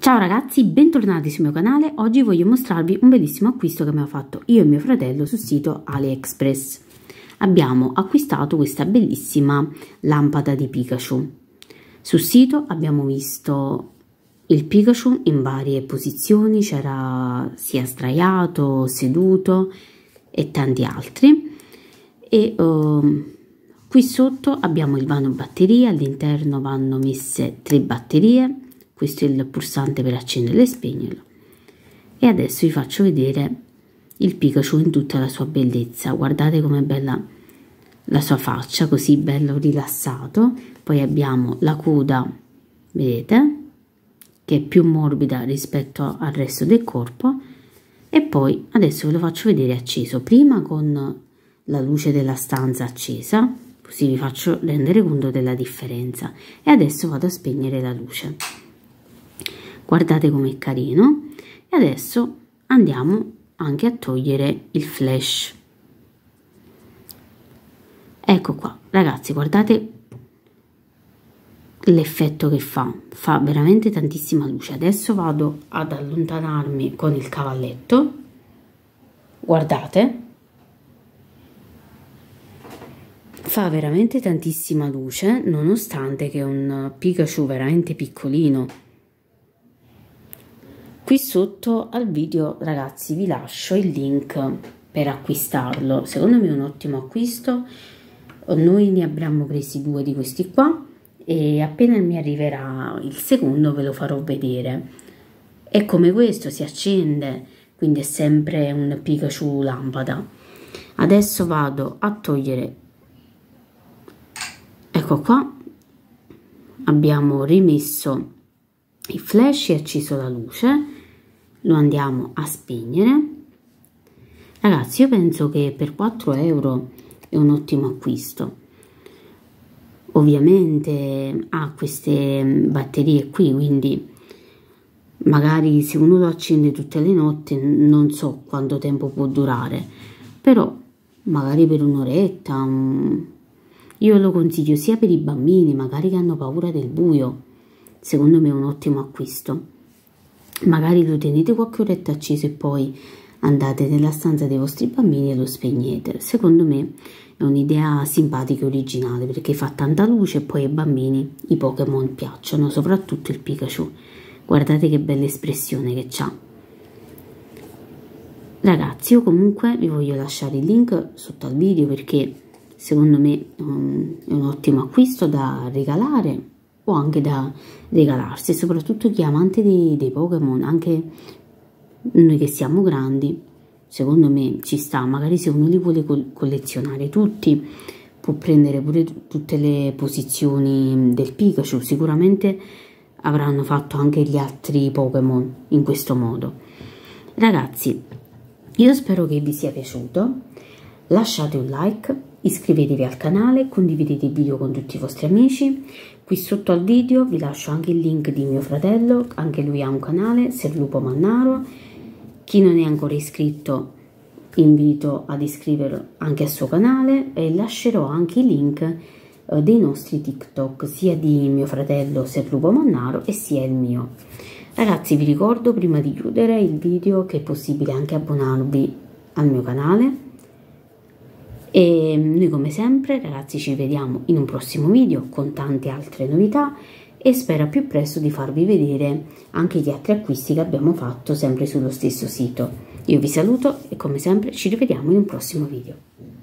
Ciao ragazzi, bentornati sul mio canale. Oggi voglio mostrarvi un bellissimo acquisto che abbiamo fatto io e mio fratello sul sito AliExpress. Abbiamo acquistato questa bellissima lampada di Pikachu. Sul sito abbiamo visto il Pikachu in varie posizioni, c'era sia sdraiato, seduto e tanti altri. E qui sotto abbiamo il vano batterie, all'interno vanno messe 3 batterie. Questo è il pulsante per accenderlo e spegnerlo. E adesso vi faccio vedere il Pikachu in tutta la sua bellezza. Guardate com'è bella la sua faccia, così bello rilassato. Poi abbiamo la coda, vedete, che è più morbida rispetto al resto del corpo. E poi adesso ve lo faccio vedere acceso, prima con la luce della stanza accesa, così vi faccio rendere conto della differenza. E adesso vado a spegnere la luce. Guardate com'è carino. E adesso andiamo anche a togliere il flash. Ecco qua ragazzi, guardate l'effetto che fa veramente tantissima luce. Adesso vado ad allontanarmi con il cavalletto, guardate, fa veramente tantissima luce nonostante che è un Pikachu veramente piccolino. Qui sotto al video ragazzi vi lascio il link per acquistarlo, secondo me è un ottimo acquisto. Noi ne abbiamo presi 2 di questi qua e appena mi arriverà il secondo ve lo farò vedere. È come questo, si accende, quindi è sempre un Pikachu lampada. Adesso vado a togliere, ecco qua, abbiamo rimesso il flash e acceso la luce. Lo andiamo a spegnere. Ragazzi, io penso che per 4 euro è un ottimo acquisto. Ovviamente ha queste batterie qui, quindi magari se uno lo accende tutte le notti non so quanto tempo può durare, però magari per un'oretta. Io lo consiglio sia per i bambini, magari che hanno paura del buio. Secondo me è un ottimo acquisto. Magari lo tenete qualche oretta acceso e poi andate nella stanza dei vostri bambini e lo spegnete. Secondo me è un'idea simpatica e originale, perché fa tanta luce e poi ai bambini i Pokémon piacciono, soprattutto il Pikachu. Guardate che bella espressione che ha. Ragazzi, io comunque vi voglio lasciare il link sotto al video, perché secondo me è un ottimo acquisto da regalare o anche da regalarsi, soprattutto chi è amante dei Pokémon. Anche noi che siamo grandi, secondo me ci sta. Magari se uno li vuole collezionare tutti, può prendere pure tutte le posizioni del Pikachu. Sicuramente avranno fatto anche gli altri Pokémon in questo modo. Ragazzi, io spero che vi sia piaciuto. Lasciate un like, iscrivetevi al canale, condividete il video con tutti i vostri amici. Qui sotto al video vi lascio anche il link di mio fratello, anche lui ha un canale, Serlupo Mannaro. Chi non è ancora iscritto invito ad iscriverlo anche al suo canale, e lascerò anche i link dei nostri TikTok, sia di mio fratello Serlupo Mannaro e sia il mio. Ragazzi, vi ricordo prima di chiudere il video che è possibile anche abbonarvi al mio canale. E noi come sempre ragazzi ci vediamo in un prossimo video con tante altre novità, e spero più presto di farvi vedere anche gli altri acquisti che abbiamo fatto sempre sullo stesso sito. Io vi saluto e come sempre ci rivediamo in un prossimo video.